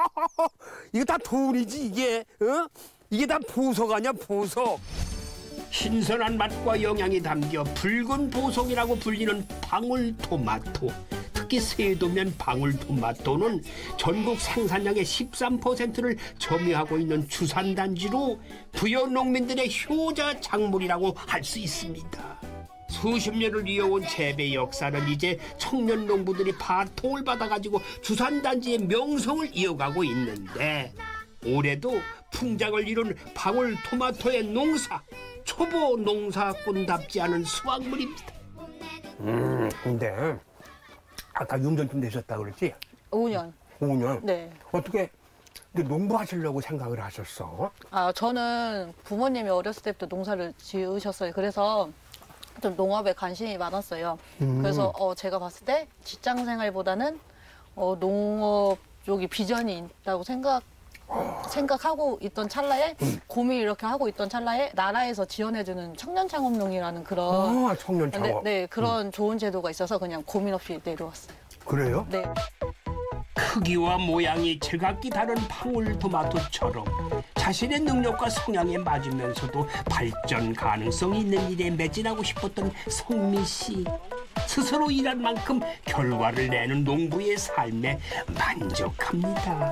이거 다 돈이지 이게, 어? 이게 다 보석 아니야, 보석. 신선한 맛과 영양이 담겨 붉은 보석이라고 불리는 방울토마토. 특히 세도면 방울토마토는 전국 생산량의 십삼 퍼센트를 점유하고 있는 주산단지로 부여 농민들의 효자 작물이라고 할 수 있습니다. 수십 년을 이어온 재배 역사는 이제 청년 농부들이 바통을 받아가지고 주산단지의 명성을 이어가고 있는데 올해도 풍작을 이룬 방울토마토의 농사, 초보 농사꾼답지 않은 수확물입니다. 음, 근데 아까 육 년쯤 되셨다 그랬지? 오 년. 오 년? 네. 어떻게 농부하시려고 생각을 하셨어? 아, 저는 부모님이 어렸을 때부터 농사를 지으셨어요. 그래서 좀 농업에 관심이 많았어요. 음. 그래서 어, 제가 봤을 때 직장 생활보다는 어, 농업 쪽이 비전이 있다고 생각 생각하고 있던 찰나에 음. 고민을 이렇게 하고 있던 찰나에 나라에서 지원해주는 청년 창업농이라는 그런 아, 청년 창업. 네, 네 그런 음. 좋은 제도가 있어서 그냥 고민 없이 내려왔어요. 그래요? 네. 크기와 모양이 제각기 다른 방울토마토처럼 자신의 능력과 성향에 맞으면서도 발전 가능성이 있는 일에 매진하고 싶었던 성미 씨. 스스로 일한 만큼 결과를 내는 농부의 삶에 만족합니다.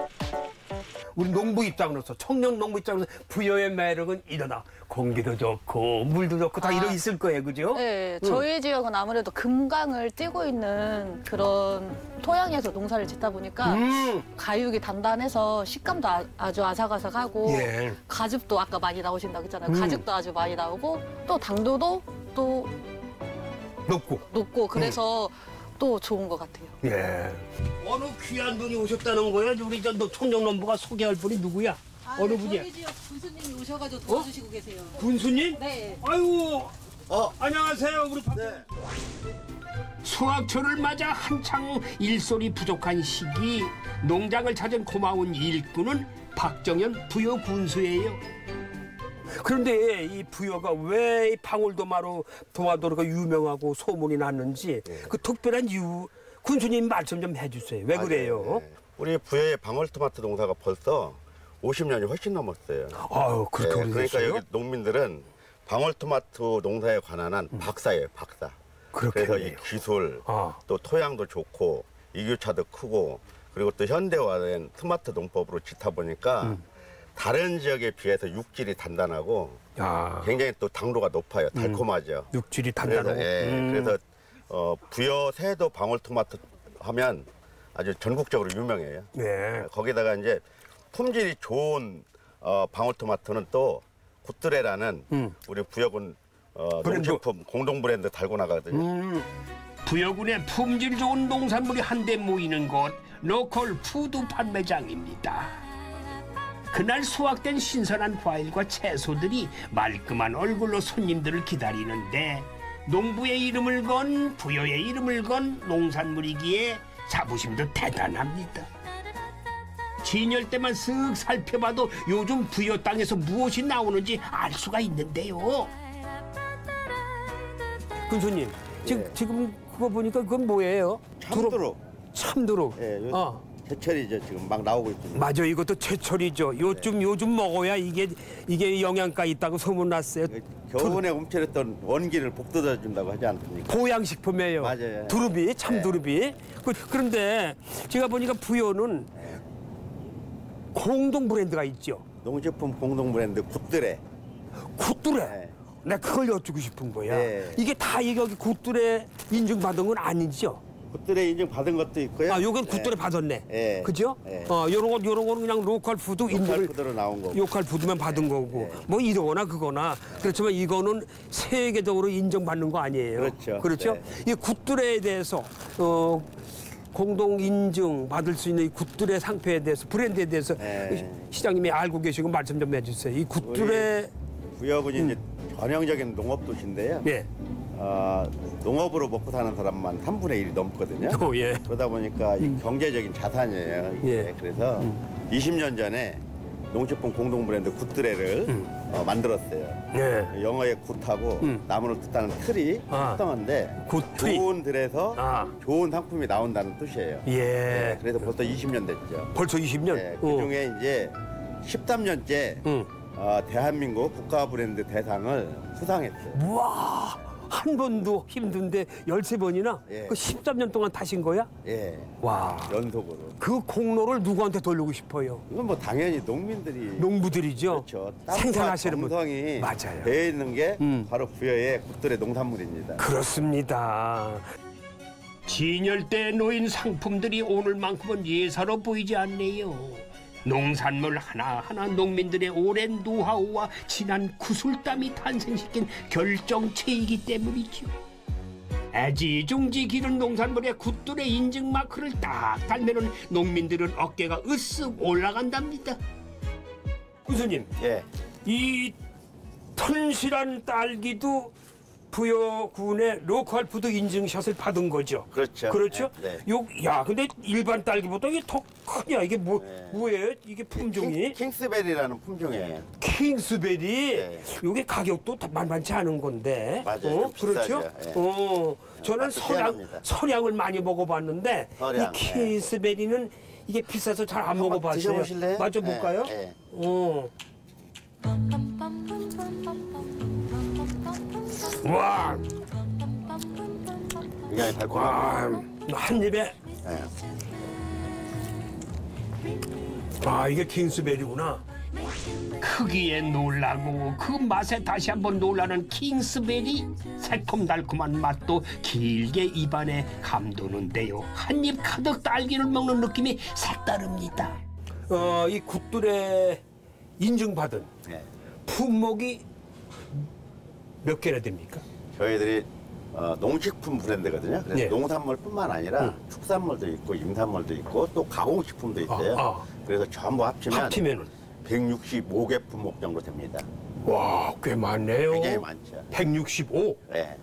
우리 농부 입장으로서, 청년 농부 입장으로서 부여의 매력은 이러다. 공기도 좋고 물도 좋고 다 아, 이러 있을 거예요, 그죠? 네, 응. 저희 지역은 아무래도 금강을 띄고 있는 그런 토양에서 농사를 짓다 보니까 음. 가육이 단단해서 식감도 아, 아주 아삭아삭하고 예. 가즙도 아까 많이 나오신다고 했잖아요. 음. 가즙도 아주 많이 나오고 또 당도도 또 높고. 높고 그래서 또 좋은 것 같아요. 예. 어느 귀한 분이 오셨다는 거야? 우리 저 청년 농부가 소개할 분이 누구야? 어느 분이야? 저희 지역 군수님이 오셔가지고 도와주시고 계세요. 군수님? 네. 아이고, 어, 안녕하세요. 우리 박... 네. 수확철을 맞아 한창 일손이 부족한 시기 농장을 찾은 고마운 일꾼은 박정현 부여 군수예요. 그런데 이 부여가 왜 이 방울토마토 토마토가 유명하고 소문이 났는지 네. 그 특별한 이유 군수님 말씀 좀 해주세요. 왜 아, 그래요? 네, 네. 우리 부여의 방울토마토 농사가 벌써 오십 년이 훨씬 넘었어요. 아유, 그렇게 네, 오래됐어요? 그러니까 여기 농민들은 방울토마토 농사에 관한 한 박사예요, 박사. 그래서 이 기술, 아. 또 토양도 좋고 이교차도 크고 그리고 또 현대화된 스마트 농법으로 짓다 보니까 음. 다른 지역에 비해서 육질이 단단하고 야. 굉장히 또 당도가 높아요. 달콤하죠. 음. 육질이 단단하고. 그래서, 예, 음. 그래서 어, 부여 세도 방울토마토 하면 아주 전국적으로 유명해요. 네. 거기다가 이제 품질이 좋은 어, 방울토마토는 또 굿드레라는 음. 우리 부여군 어, 브랜드. 농식품 공동 브랜드 달고 나가거든요. 음. 부여군의 품질 좋은 농산물이 한데 모이는 곳 로컬 푸드 판매장입니다. 그날 수확된 신선한 과일과 채소들이 말끔한 얼굴로 손님들을 기다리는데 농부의 이름을 건 부여의 이름을 건 농산물이기에 자부심도 대단합니다. 진열 때만 쓱 살펴봐도 요즘 부여 땅에서 무엇이 나오는지 알 수가 있는데요. 군수님, 지금, 예. 지금 그거 보니까 그건 뭐예요? 참두루. 참두루. 예, 요, 어. 제철이죠. 지금 막 나오고 있습니다. 맞아, 이것도 제철이죠. 요즘 요즘 먹어야 이게 이게 영양가 있다고 소문났어요. 겨우내 움츠렸던 원기를 복돋아 준다고 하지 않습니까? 보양식품이에요. 맞아요. 두릅이 참두릅이. 그, 그런데 제가 보니까 부여는 공동 브랜드가 있죠. 농식품 공동 브랜드 굿드레. 굿드레. 네. 내가 그걸 여쭙고 싶은 거야. 네. 이게 다 이게 여기 굿드레 인증받은 건 아니죠? 굿드레 인증 받은 것도 있고요. 아, 요건 굿드레 네. 받았네. 네. 그죠? 네. 어, 요런 거, 요런 거는 그냥 로컬 푸드 로컬 인증을. 푸드로 나온 거고. 로컬 푸드만 받은 거고. 네. 뭐 이러거나 그거나. 그렇지만 이거는 세계적으로 인정받는 거 아니에요. 그렇죠. 그렇죠? 네. 이 굿드레에 대해서, 어, 공동 인증 받을 수 있는 이 굿드레 상표에 대해서, 브랜드에 대해서 네. 시장님이 알고 계시고 말씀 좀 해주세요. 이 굿드레. 부여군이 음. 이제 전형적인 농업 도시인데요. 네. 어, 농업으로 먹고 사는 사람만 삼분의 일이 넘거든요. 오, 예. 그러다 보니까 이 음. 경제적인 자산이에요. 이게. 예. 그래서 음. 이십 년 전에 농식품 공동 브랜드 굿드레를 음. 어, 만들었어요. 네. 영어의 굿하고 음. 나무를 뜻하는 틀이 아. 합성한데 굿트리. 좋은 들에서 아. 좋은 상품이 나온다는 뜻이에요. 예. 네, 그래서 벌써 이십 년 됐죠. 벌써 이십 년? 네, 그중에 이제 십삼 년째 응. 어, 대한민국 국가 브랜드 대상을 수상했어요. 우와, 한 번도 힘든데 열세 번이나? 예. 그 십삼 년 동안 타신 거야? 예. 와. 연속으로. 그 공로를 누구한테 돌리고 싶어요? 이건 뭐 당연히 농민들이 농부들이죠. 그렇죠. 생산하시는 분. 정성이 맞아요. 배에 있는 게 음. 바로 부여의 굿들의 농산물입니다. 그렇습니다. 진열대에 놓인 상품들이 오늘만큼은 예사로 보이지 않네요. 농산물 하나하나 농민들의 오랜 노하우와 진한 구슬땀이 탄생시킨 결정체이기 때문이죠. 애지중지 기른 농산물의 굿들의 인증 마크를 딱 달면은 농민들은 어깨가 으쓱 올라간답니다. 군수님, 예. 이 튼실한 딸기도 부여군의 로컬 푸드 인증샷을 받은 거죠. 그렇죠. 그렇죠? 네, 요, 야, 근데 일반 딸기보다 이게 더 크냐? 이게 뭐, 네. 뭐예요? 이게 품종이? 킹, 킹스베리라는 품종이에요. 킹스베리. 네. 요게 가격도 다 만만치 않은 건데. 맞아요. 어? 좀 그렇죠? 비싸죠. 예. 어. 저는 맛도 서량, 희한합니다. 서량을 많이 먹어봤는데 서량, 이 킹스베리는 이게 비싸서 잘 안 한번 먹어봤어요. 드셔보실래요? 맞아 볼까요? 예, 예. 어. 와, 굉장히 달콤하고. 와, 한 입에. 예. 아, 이게 킹스베리구나. 크기에 놀라고 그 맛에 다시 한번 놀라는 킹스베리. 새콤달콤한 맛도 길게 입안에 감도는데요. 한 입 가득 딸기를 먹는 느낌이 색다릅니다. 어, 이 굿들의 인증받은 예. 품목이 몇 개나 됩니까? 저희들이 어, 농식품 브랜드거든요. 그래서 네. 농산물뿐만 아니라 음. 축산물도 있고 임산물도 있고 또 가공식품도 있어요. 아, 아. 그래서 전부 합치면 합치면은 백육십오 개 품목 정도 됩니다. 와, 꽤 많네요. 굉장히 많죠. 백육십오. 네.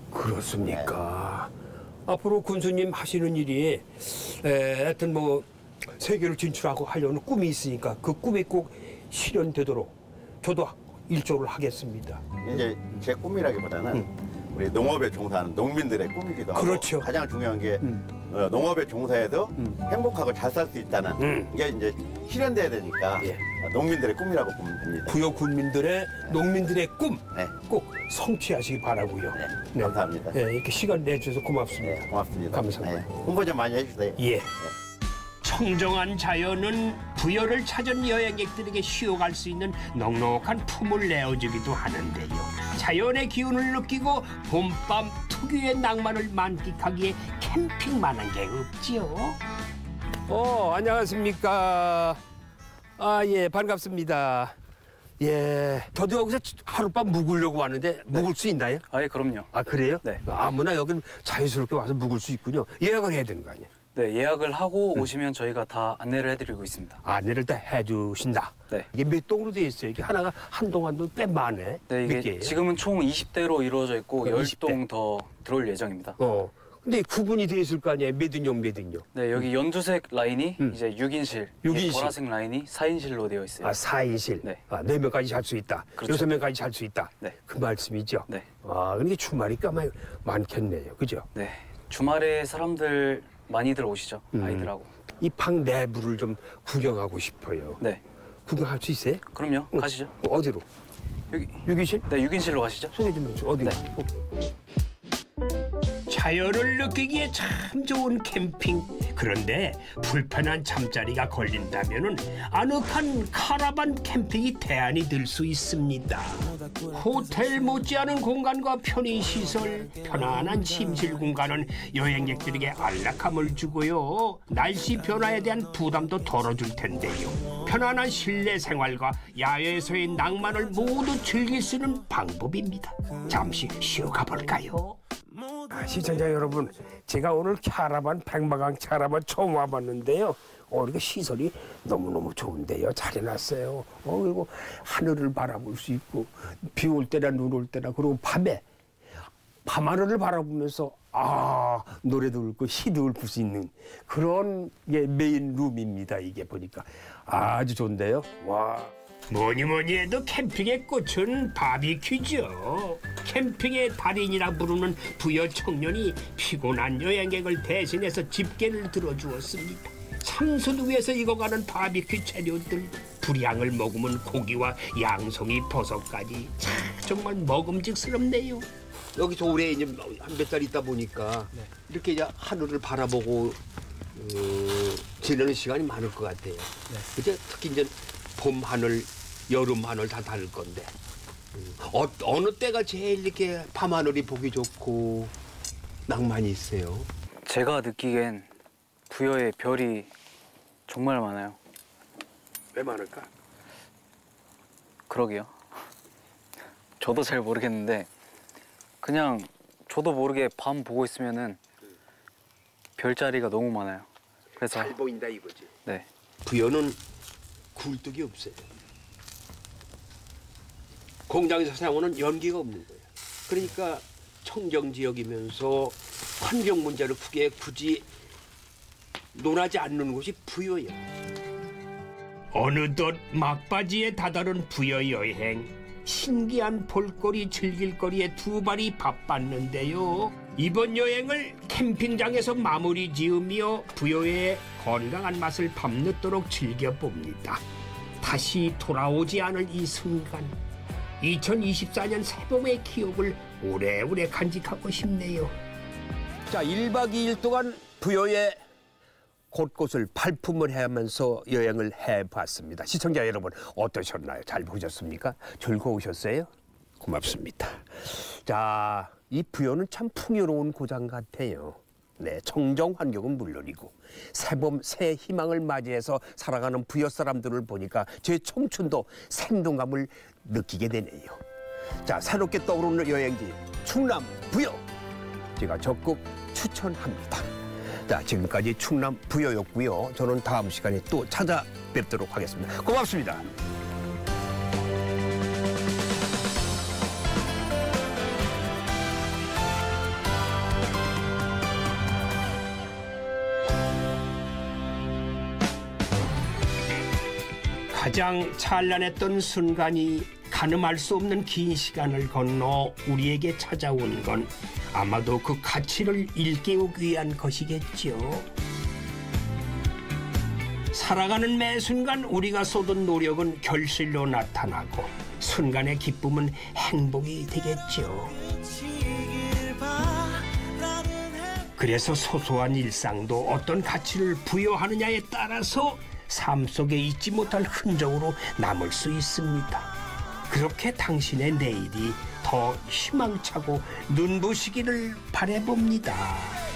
그렇습니까? 앞으로 군수님 하시는 일이 에, 하여튼 뭐 세계를 진출하고 하려는 꿈이 있으니까 그 꿈이 꼭 실현되도록 저도 일조를 하겠습니다. 이제 제 꿈이라기보다는 음. 우리 농업에 종사하는 농민들의 꿈이기도 하고 그렇죠. 가장 중요한 게 음. 어, 농업에 종사해도 음. 행복하고 잘 살 수 있다는 음. 게 이제 실현돼야 되니까 예. 어, 농민들의 꿈이라고 보면 됩니다. 부여 군민들의 농민들의 꿈 꼭 네. 성취하시기 바라고요. 네. 감사합니다. 네, 이렇게 시간 내주셔서 고맙습니다. 네, 고맙습니다. 감사합니다. 네. 홍보 좀 많이 해주세요. 예. 청정한 자연은 부여를 찾은 여행객들에게 쉬어갈 수 있는 넉넉한 품을 내어주기도 하는데요. 자연의 기운을 느끼고 봄밤 특유의 낭만을 만끽하기에 캠핑만한 게 없지요. 어, 안녕하십니까. 아, 예, 반갑습니다. 예, 저도 여기서 하룻밤 묵으려고 왔는데 묵을 수 있나요? 아, 예, 그럼요. 아, 그래요? 네. 아무나 여긴 자연스럽게 와서 묵을 수 있군요. 예약을 해야 되는 거 아니에요? 네, 예약을 하고 오시면 저희가 다 안내를 해드리고 있습니다. 안내를 다 해주신다. 네. 이게 몇 동으로 돼 있어요? 이게 하나가 한 동 한 동 꽤 많네. 네, 몇 이게 개예요? 지금은 총 이십 대로 이루어져 있고 네, 열 이십 대. 동 더 들어올 예정입니다. 어. 근데 구분이 돼 있을 거 아니에요? 몇 인용, 몇 인용. 네, 여기 연두색 라인이 음. 이제 육 인실, 육 인실. 보라색 라인이 사 인실로 되어 있어요. 아, 사 인실. 네. 아, 네 명까지 잘 수 있다. 그렇죠. 여섯 명까지 잘 수 있다. 네. 그 말씀이죠? 네. 아, 근데 주말이 꽤 많- 많겠네요. 그죠? 네, 주말에 사람들 많이들 오시죠, 음. 아이들하고. 이 방 내부를 좀 구경하고 싶어요. 네, 구경할 수 있어요? 그럼요. 응. 가시죠. 어디로? 여기, 육 인실? 네, 육 인실로 가시죠. 소개 좀 해줘. 어디로? 네. 어. 자연을 느끼기에 참 좋은 캠핑. 그런데 불편한 잠자리가 걸린다면은 아늑한 카라반 캠핑이 대안이 될 수 있습니다. 호텔 못지않은 공간과 편의시설, 편안한 침실 공간은 여행객들에게 안락함을 주고요. 날씨 변화에 대한 부담도 덜어줄 텐데요. 편안한 실내 생활과 야외에서의 낭만을 모두 즐길 수 있는 방법입니다. 잠시 쉬어가 볼까요? 아, 시청자 여러분, 제가 오늘 캐러반 백마강 캐러반 처음 와봤는데요. 어, 이거 시설이 너무너무 좋은데요. 잘 해놨어요. 어, 그리고 하늘을 바라볼 수 있고, 비 올 때나 눈 올 때나, 그리고 밤에 밤하늘을 바라보면서 아, 노래도 읊고 시도 읊을 수 있는 그런 게 메인 룸입니다. 이게 보니까 아주 좋은데요. 와. 뭐니 뭐니 해도 캠핑의 꽃은 바비큐죠. 캠핑의 달인이라 부르는 부여 청년이 피곤한 여행객을 대신해서 집게를 들어주었습니다. 상수도 위에서 익어가는 바비큐 재료들, 불향을 머금은 고기와 양송이 버섯까지 참 정말 먹음직스럽네요. 여기서 오래 이제 한 몇 달 있다 보니까 네. 이렇게 이제 하늘을 바라보고 어, 지내는 시간이 많을 것 같아요. 네. 이제 특히 이제 봄 하늘, 여름 하늘 다 다를 건데 어, 어느 때가 제일 이렇게 밤 하늘이 보기 좋고 낭만이 있어요? 제가 느끼기엔 부여에 별이 정말 많아요. 왜 많을까? 그러게요. 저도 잘 모르겠는데 그냥 저도 모르게 밤 보고 있으면은 별자리가 너무 많아요. 그래서 잘 보인다 이거지. 네. 부여는 굴뚝이 없어요. 공장에서 사용하는 연기가 없는 거예요. 그러니까 청정 지역이면서 환경 문제를 크게 굳이 논하지 않는 곳이 부여예요. 어느덧 막바지에 다다른 부여 여행. 신기한 볼거리 즐길거리에 두 발이 바빴는데요. 이번 여행을 캠핑장에서 마무리 지으며 부여의 건강한 맛을 밤늦도록 즐겨봅니다. 다시 돌아오지 않을 이 순간, 이천이십사 년 새봄의 기억을 오래오래 간직하고 싶네요. 자, 일 박 이 일 동안 부여의 곳곳을 발품을 하면서 여행을 해봤습니다. 시청자 여러분 어떠셨나요? 잘 보셨습니까? 즐거우셨어요? 고맙습니다. 자, 이 부여는 참 풍요로운 고장 같아요. 네, 청정 환경은 물론이고 새봄 새 희망을 맞이해서 살아가는 부여 사람들을 보니까 제 청춘도 생동감을 느끼게 되네요. 자, 새롭게 떠오르는 여행지 충남 부여 제가 적극 추천합니다. 자, 지금까지 충남 부여였고요. 저는 다음 시간에 또 찾아뵙도록 하겠습니다. 고맙습니다. 가장 찬란했던 순간이 가늠할 수 없는 긴 시간을 건너 우리에게 찾아온 건 아마도 그 가치를 일깨우기 위한 것이겠죠. 살아가는 매 순간 우리가 쏟은 노력은 결실로 나타나고 순간의 기쁨은 행복이 되겠죠. 그래서 소소한 일상도 어떤 가치를 부여하느냐에 따라서 삶 속에 잊지 못할 흔적으로 남을 수 있습니다. 그렇게 당신의 내일이 더 희망차고 눈부시기를 바라봅니다.